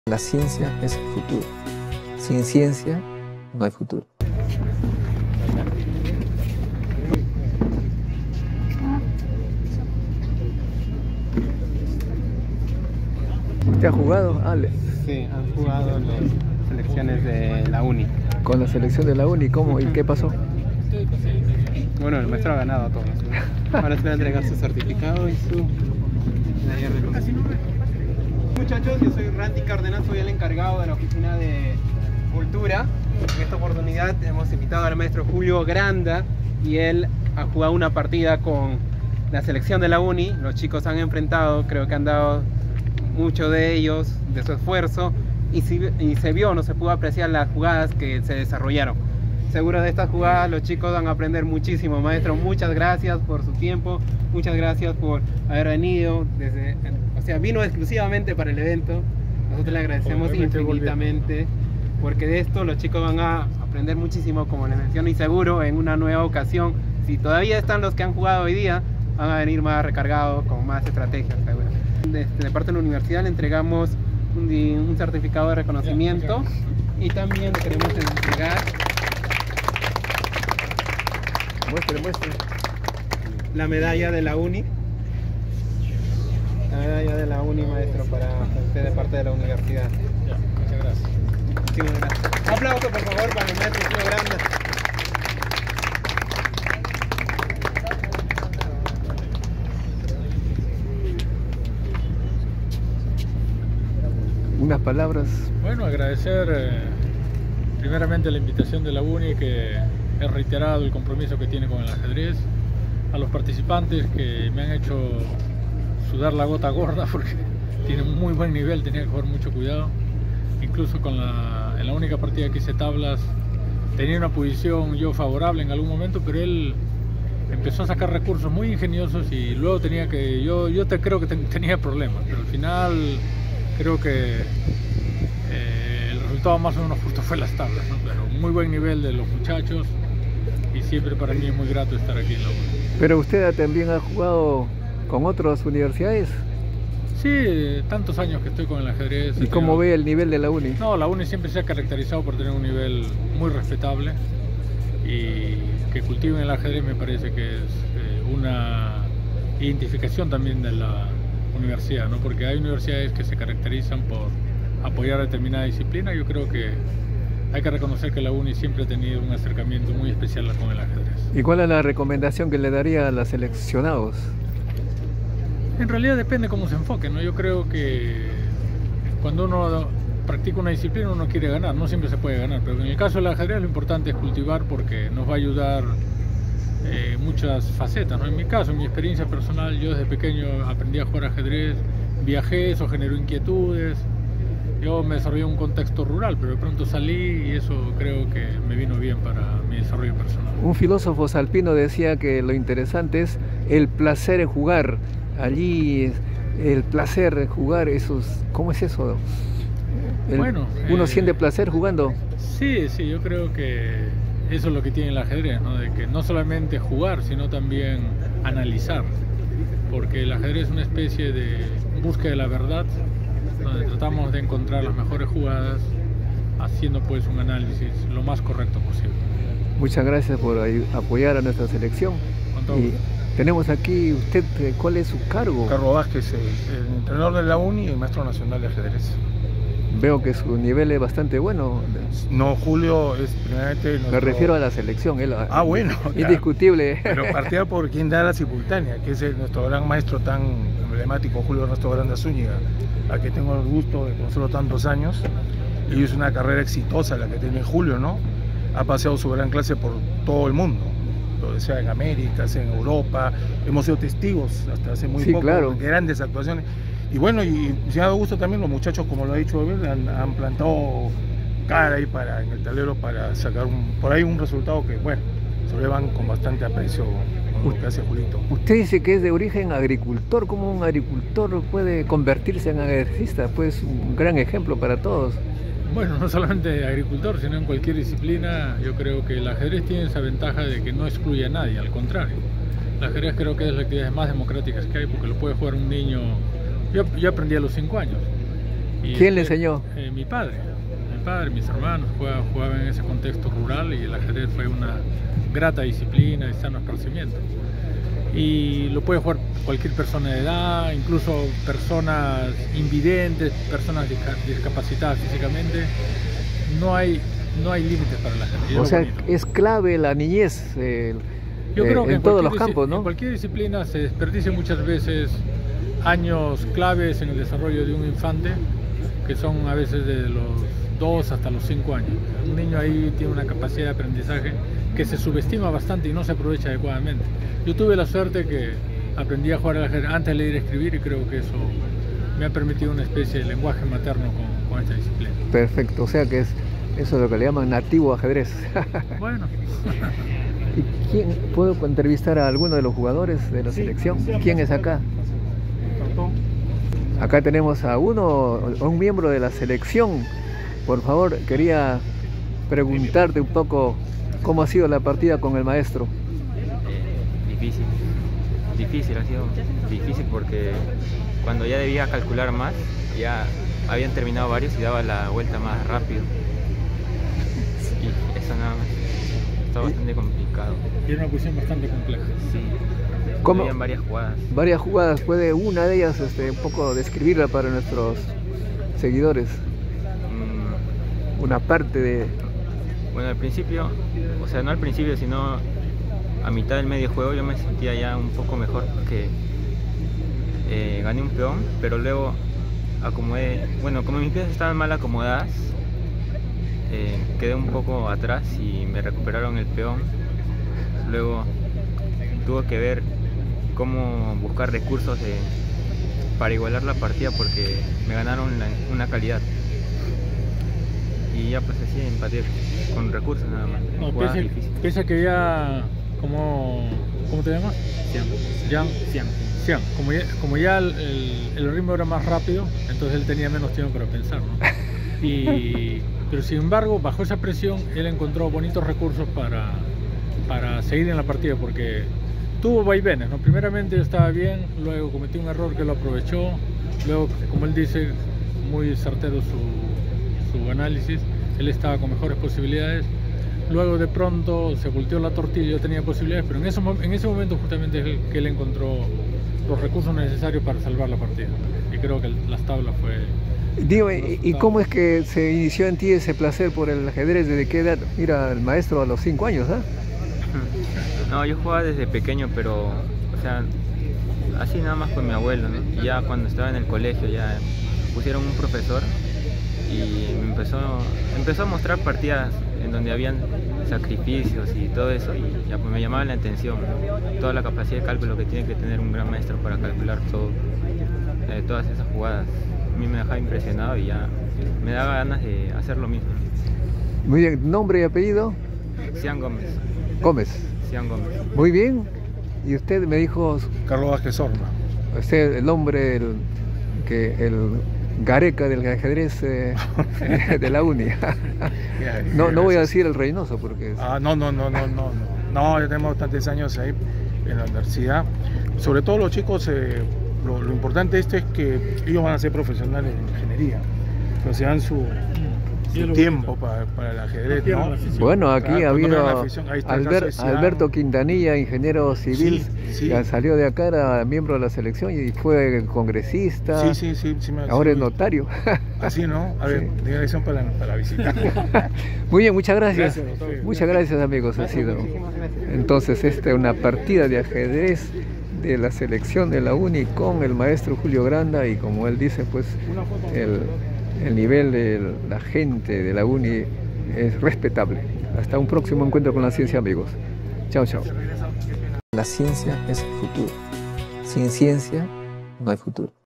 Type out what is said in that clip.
La ciencia es el futuro. Sin ciencia no hay futuro. ¿Te ha jugado, Ale? Sí, han jugado en las selecciones de la uni. Con la selección de la uni, ¿cómo y qué pasó? Bueno, el maestro ha ganado a todos. Ahora se le va a entregar su certificado y su medalla de reconocimiento. Muchachos, yo soy Randy Cárdenas, soy el encargado de la oficina de cultura. En esta oportunidad hemos invitado al maestro Julio Granda y él ha jugado una partida con la selección de la uni. Los chicos han enfrentado, creo que han dado mucho de ellos, de su esfuerzo, y se vio, no se pudo apreciar las jugadas que se desarrollaron. Seguro de estas jugadas los chicos van a aprender muchísimo. Maestro, muchas gracias por su tiempo, muchas gracias por haber venido vino exclusivamente para el evento. Nosotros le agradecemos infinitamente, porque de esto los chicos van a aprender muchísimo, como les menciono, y seguro en una nueva ocasión, si todavía están los que han jugado hoy día, van a venir más recargados con más estrategias, seguro. De parte de la universidad le entregamos un certificado de reconocimiento y también le queremos entregar Muestre. la medalla de la uni. La medalla de la uni, maestro, para usted de parte de la universidad. Muchas gracias. Muchísimas gracias. Un aplauso, por favor, para el maestro Julio Granda. Unas palabras. Bueno, agradecer primeramente la invitación de la UNI, que he reiterado el compromiso que tiene con el ajedrez, a los participantes que me han hecho sudar la gota gorda porque tienen un muy buen nivel, tenía que jugar mucho cuidado. Incluso en la única partida que hice tablas tenía una posición yo favorable en algún momento, pero él empezó a sacar recursos muy ingeniosos y luego tenía que, creo que tenía problemas, pero al final creo que el resultado más o menos justo fue las tablas, ¿no? Pero muy buen nivel de los muchachos y siempre para mí es muy grato estar aquí en la UNI. Pero usted también ha jugado con otras universidades. Sí, tantos años que estoy con el ajedrez. ¿Y cómo ve el nivel de la uni? No, la uni siempre se ha caracterizado por tener un nivel muy respetable y que cultiven el ajedrez me parece que es una identificación también de la universidad, ¿no? Porque hay universidades que se caracterizan por apoyar determinada disciplina. Yo creo que hay que reconocer que la uni siempre ha tenido un acercamiento muy especial con el ajedrez. ¿Y cuál es la recomendación que le daría a los seleccionados? En realidad depende cómo se enfoque, ¿no? Yo creo que cuando uno practica una disciplina uno quiere ganar, no siempre se puede ganar, pero en el caso del ajedrez lo importante es cultivar porque nos va a ayudar muchas facetas, ¿no? En mi caso, en mi experiencia personal, yo desde pequeño aprendí a jugar ajedrez, viajé, eso generó inquietudes. Yo me desarrollé en un contexto rural, pero de pronto salí y eso creo que me vino bien para mi desarrollo personal. Un filósofo salpino decía que lo interesante es el placer en jugar. Allí el placer en jugar, ¿cómo es eso? ¿Uno siente placer jugando? Sí, yo creo que eso es lo que tiene el ajedrez, ¿no? De que no solamente jugar, sino también analizar. Porque el ajedrez es una especie de búsqueda de la verdad, donde tratamos de encontrar las mejores jugadas haciendo pues un análisis lo más correcto posible. Muchas gracias por apoyar a nuestra selección. Con todo gusto. Tenemos aquí, usted, ¿cuál es su cargo? Carlos Vázquez, el entrenador de la uni y el maestro nacional de ajedrez. Veo que su nivel es bastante bueno. No, Julio es primeramente nuestro... Me refiero a la selección. Bueno. Indiscutible. Pero partía por quien da la simultánea, que es nuestro gran maestro tan emblemático, Julio Ernesto Granda Zúñiga, a que tengo el gusto de conocerlo tantos años. Y es una carrera exitosa la que tiene Julio, ¿no? Ha paseado su gran clase por todo el mundo, sea en América, sea en Europa. Hemos sido testigos hasta hace muy poco de grandes actuaciones. Y bueno, y me ha dado gusto también los muchachos, como lo ha dicho Abel, han plantado cara ahí en el tablero para sacar por ahí un resultado que, bueno, se lo llevan con bastante aprecio con lo que hace Julito. Usted dice que es de origen agricultor. ¿Cómo un agricultor puede convertirse en ajedrecista? Pues un gran ejemplo para todos. Bueno, no solamente agricultor, sino en cualquier disciplina. Yo creo que el ajedrez tiene esa ventaja de que no excluye a nadie, al contrario. El ajedrez creo que es de las actividades más democráticas que hay porque lo puede jugar un niño. Yo aprendí a los 5 años ¿Quién le enseñó? Mi padre, mis hermanos jugaban en ese contexto rural y el ajedrez fue una grata disciplina y sano esparcimiento. Y lo puede jugar cualquier persona de edad, incluso personas invidentes, personas discapacitadas físicamente. No hay límites para el ajedrez. O sea, es clave la niñez yo creo que en todos los campos, ¿no? En cualquier disciplina se desperdicia muchas veces años claves en el desarrollo de un infante, que son a veces de los 2 hasta los 5 años. Un niño ahí tiene una capacidad de aprendizaje que se subestima bastante y no se aprovecha adecuadamente. Yo tuve la suerte que aprendí a jugar al ajedrez antes de leer y escribir, y creo que eso me ha permitido una especie de lenguaje materno con esta disciplina. Perfecto, o sea que eso es lo que le llaman nativo ajedrez. Bueno. ¿Y quién, puedo entrevistar a alguno de los jugadores de la selección? ¿Quién es acá? Acá tenemos a un miembro de la selección. Por favor, quería preguntarte un poco cómo ha sido la partida con el maestro. Difícil, ha sido difícil porque cuando ya debía calcular más, ya habían terminado varios y daba la vuelta más rápido. Y eso nada más, está bastante complicado. Y era una posición bastante compleja. Sí. ¿Cómo? Habían varias jugadas. Varias jugadas, ¿puede una de ellas un poco describirla para nuestros seguidores? Una parte de... Bueno, al principio, o sea, no al principio, sino a mitad del medio juego yo me sentía ya un poco mejor porque gané un peón, pero luego acomodé, bueno, como mis piezas estaban mal acomodadas, quedé un poco atrás y me recuperaron el peón. Luego tuve que ver cómo buscar recursos para igualar la partida porque me ganaron una calidad. Y ya pues así empaté con recursos nada más. No, pese a que ya... ¿Cómo te llamas? Xiang. Como ya el ritmo era más rápido, entonces él tenía menos tiempo para pensar, ¿no? Pero sin embargo, bajo esa presión, él encontró bonitos recursos para seguir en la partida, porque tuvo vaivenes, ¿no? Primeramente estaba bien, luego cometió un error que lo aprovechó, luego, como él dice, muy certero su análisis, él estaba con mejores posibilidades. Luego de pronto se volteó la tortilla, yo tenía posibilidades, pero en ese momento justamente es que él encontró los recursos necesarios para salvar la partida. Y creo que las tablas fue... Dime, ¿y cómo es que se inició en ti ese placer por el ajedrez? ¿Desde qué edad? Mira, el maestro a los 5 años, ¿ah? No, yo jugaba desde pequeño, pero, o sea, así nada más con mi abuelo, ¿no? Y ya cuando estaba en el colegio ya pusieron un profesor y me empezó a mostrar partidas en donde habían sacrificios y todo eso, y ya pues me llamaba la atención, ¿no? Toda la capacidad de cálculo que tiene que tener un gran maestro para calcular todas esas jugadas. A mí me dejaba impresionado y ya me daba ganas de hacer lo mismo. Muy bien, ¿nombre y apellido? Xiang Gómez. Xiang Gómez. Muy bien, y usted me dijo... Carlos Vázquez Horna. Usted, el nombre, el Gareca del ajedrez de la uni. No voy a decir el Reynoso porque... No, ya tenemos bastantes años ahí en la universidad. Sobre todo los chicos, lo importante de esto es que ellos van a ser profesionales en ingeniería, pero se dan su tiempo para el ajedrez, ¿no? Bueno, aquí ha habido a Alberto Quintanilla, ingeniero civil, sí. Que salió de acá, era miembro de la selección y fue congresista. Sí, ahora es notario. Así, ¿no? A ver, dirección para visitar. Muy bien, muchas gracias. Muchas gracias, amigos. Ha sido entonces una partida de ajedrez de la selección de la UNI con el maestro Julio Granda, y como él dice, pues el nivel de la gente de la UNI es respetable. Hasta un próximo encuentro con la ciencia, amigos. Chao, chao. La ciencia es el futuro. Sin ciencia no hay futuro.